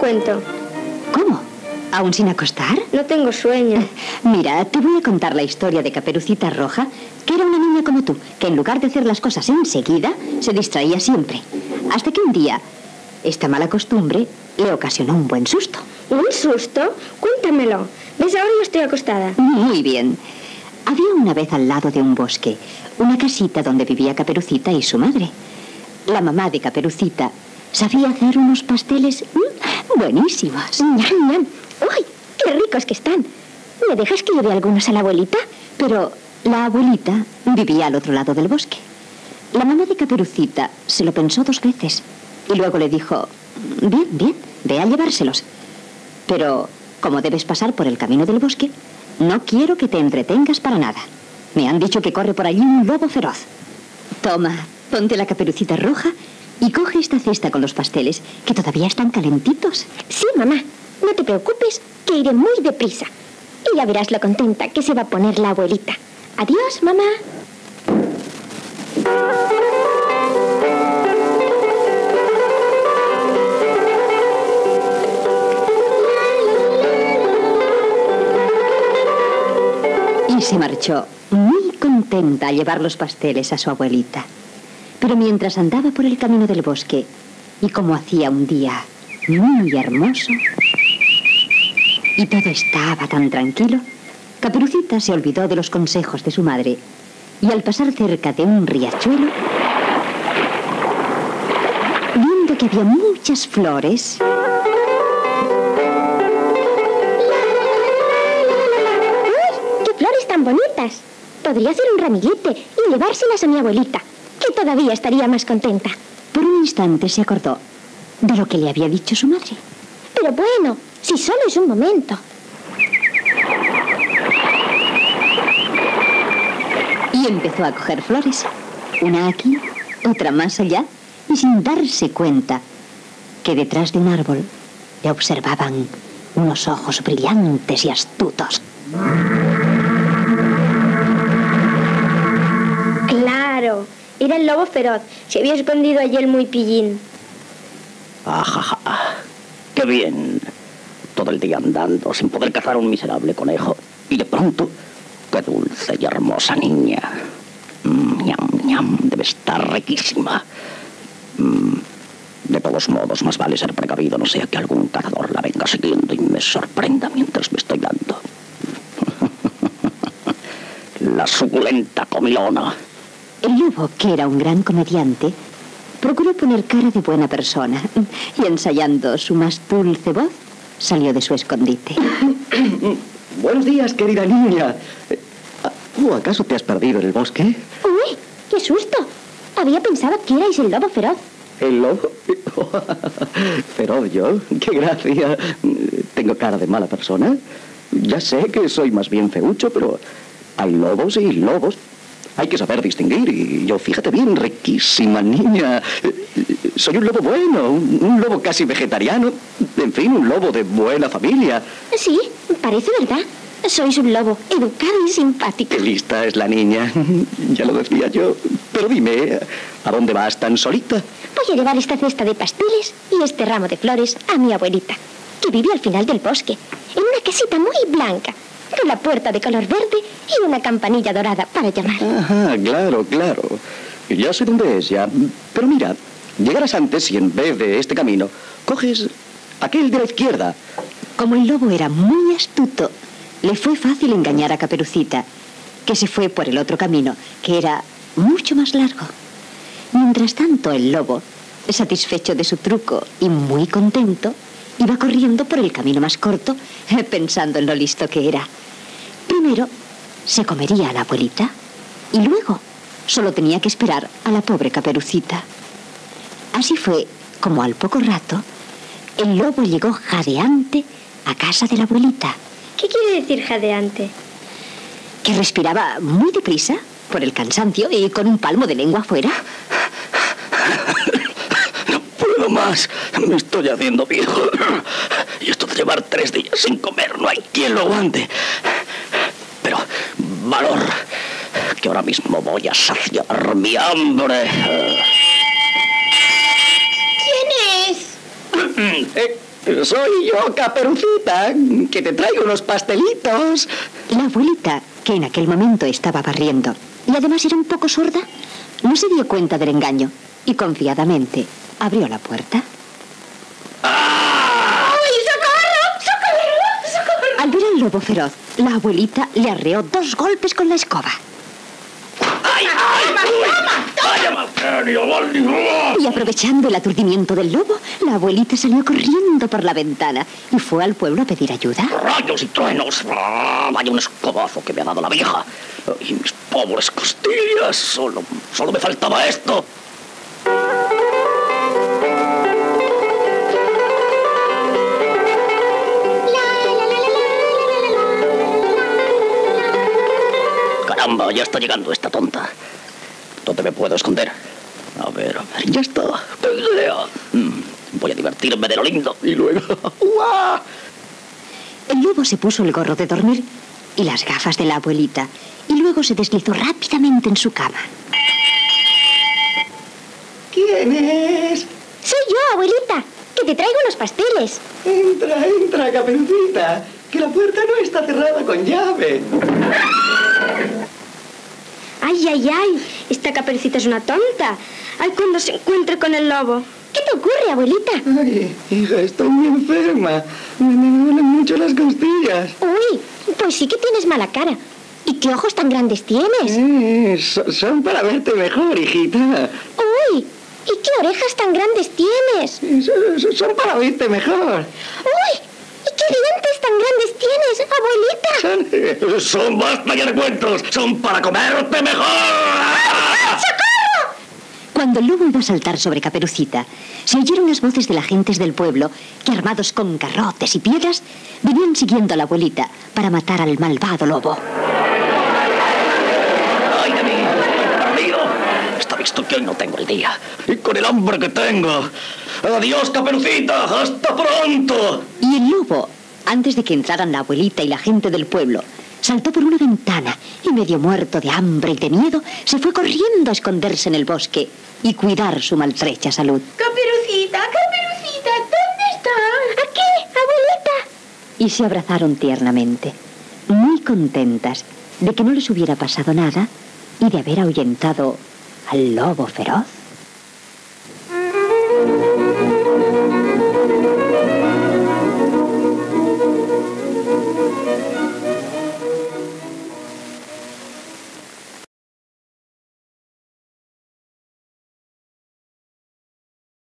cuento. ¿Cómo? ¿Aún sin acostar? No tengo sueño. Mira, te voy a contar la historia de Caperucita Roja, que era una niña como tú, que en lugar de hacer las cosas enseguida, se distraía siempre. Hasta que un día, esta mala costumbre le ocasionó un buen susto. ¿Un susto? Cuéntamelo. ¿Ves? Ahora yo estoy acostada. Muy bien. Había una vez al lado de un bosque una casita donde vivía Caperucita y su madre. La mamá de Caperucita sabía hacer unos pasteles buenísimos. ¡Ñam, ñam! ¡Uy, qué ricos que están! ¿Me dejas que lleve algunos a la abuelita? Pero la abuelita vivía al otro lado del bosque. La mamá de Caperucita se lo pensó 2 veces y luego le dijo: bien, bien, ve a llevárselos. Pero como debes pasar por el camino del bosque, no quiero que te entretengas para nada. Me han dicho que corre por allí un lobo feroz. Toma, ponte la Caperucita Roja y coge esta cesta con los pasteles, que todavía están calentitos. Sí, mamá. No te preocupes, que iré muy deprisa. Y ya verás lo contenta que se va a poner la abuelita. Adiós, mamá. Y se marchó muy contenta a llevar los pasteles a su abuelita. Pero mientras andaba por el camino del bosque, y como hacía un día muy hermoso, y todo estaba tan tranquilo, Caperucita se olvidó de los consejos de su madre, y al pasar cerca de un riachuelo, viendo que había muchas flores, Flores tan bonitas. Podría hacer un ramillete y llevárselas a mi abuelita, que todavía estaría más contenta. por un instante se acordó de lo que le había dicho su madre. Pero bueno, si solo es un momento. Y empezó a coger flores, una aquí, otra más allá, y sin darse cuenta que detrás de un árbol le observaban unos ojos brillantes y astutos. Claro, era el lobo feroz. Se había escondido allí el muy pillín. ¡Ajaja! ¡Qué bien! Todo el día andando sin poder cazar un miserable conejo. Y de pronto, ¡qué dulce y hermosa niña! ¡Ñam, ñam! Debe estar riquísima. De todos modos, más vale ser precavido, no sea que algún cazador la venga siguiendo y me sorprenda mientras me estoy dando. La suculenta comilona. El lobo, que era un gran comediante, procuró poner cara de buena persona y, ensayando su más dulce voz, salió de su escondite. Buenos días, querida niña. ¿O acaso te has perdido en el bosque? ¡Uy! ¡Qué susto! Había pensado que erais el lobo feroz. ¿El lobo? Feroz yo. ¡Qué gracia! ¿Tengo cara de mala persona? Ya sé que soy más bien feucho, pero hay lobos y lobos. Hay que saber distinguir y yo, fíjate bien, riquísima niña. Soy un lobo bueno, un lobo casi vegetariano. En fin, un lobo de buena familia. Sí, parece verdad. Sois un lobo educado y simpático. Qué lista es la niña. Ya lo decía yo. Pero dime, ¿a dónde vas tan solita? Voy a llevar esta cesta de pasteles y este ramo de flores a mi abuelita, que vive al final del bosque, en una casita muy blanca, con la puerta de color verde y una campanilla dorada para llamar. Ajá, claro, claro. Ya sé dónde es, ya. Pero mira, llegarás antes y en vez de este camino, coges aquel de la izquierda. Como el lobo era muy astuto, le fue fácil engañar a Caperucita, que se fue por el otro camino, que era mucho más largo. Mientras tanto, el lobo, satisfecho de su truco y muy contento, iba corriendo por el camino más corto, pensando en lo listo que era. Primero se comería a la abuelita y luego solo tenía que esperar a la pobre Caperucita. Así fue como al poco rato el lobo llegó jadeante a casa de la abuelita. ¿Qué quiere decir jadeante? Que respiraba muy deprisa por el cansancio y con un palmo de lengua afuera. No puedo más. Me estoy haciendo viejo. Y esto de llevar 3 días sin comer, no hay quien lo aguante. Pero, valor, que ahora mismo voy a saciar mi hambre. ¿Quién es? Soy yo, Caperucita, que te traigo unos pastelitos. La abuelita, que en aquel momento estaba barriendo y además era un poco sorda, no se dio cuenta del engaño y confiadamente abrió la puerta. ¡Ay, socorro! ¡Socorro! ¡Socorro! Al ver al lobo feroz, la abuelita le arreó 2 golpes con la escoba. ¡Ay, ay! ¡Vaya mal genio! Y aprovechando el aturdimiento del lobo, la abuelita salió corriendo por la ventana y fue al pueblo a pedir ayuda. ¡Rayos y truenos! ¡Ah! ¡Vaya un escobazo que me ha dado la vieja! ¡Y mis pobres costillas! Solo me faltaba esto. ¡Caramba! Ya está llegando esta tonta. ¿Dónde me puedo esconder? A ver, ya está. ¡Qué idea! Voy a divertirme de lo lindo y luego... ¡Uah! El lobo se puso el gorro de dormir y las gafas de la abuelita y luego se deslizó rápidamente en su cama. ¿Quién es? Soy yo, abuelita, que te traigo unos pasteles. Entra, Caperucita, que la puerta no está cerrada con llave. Ay, ay, ay, esta Caperucita es una tonta. Ay, cuando se encuentre con el lobo. ¿Qué te ocurre, abuelita? Ay, hija, estoy muy enferma. Me duelen mucho las costillas. Uy, pues sí que tienes mala cara. ¿Y qué ojos tan grandes tienes? Son para verte mejor, hijita. Uy, ¿y qué orejas tan grandes tienes? Son para verte mejor. Uy, ¿y qué dientes tan grandes tienes, abuelita? Son basta ya de cuentos. Son para comerte mejor. ¡Socorro! Cuando el lobo iba a saltar sobre Caperucita, se oyeron las voces de las gentes del pueblo que, armados con garrotes y piedras, venían siguiendo a la abuelita para matar al malvado lobo. ¡Ay de mí! ¡Perdido! Está visto que hoy no tengo el día. Y con el hambre que tengo. ¡Adiós, Caperucita! ¡Hasta pronto! Y el lobo, antes de que entraran la abuelita y la gente del pueblo, saltó por una ventana y, medio muerto de hambre y de miedo, se fue corriendo a esconderse en el bosque y cuidar su maltrecha salud. Caperucita, Caperucita, ¿dónde estás? Aquí, abuelita. Y se abrazaron tiernamente, muy contentas de que no les hubiera pasado nada y de haber ahuyentado al lobo feroz.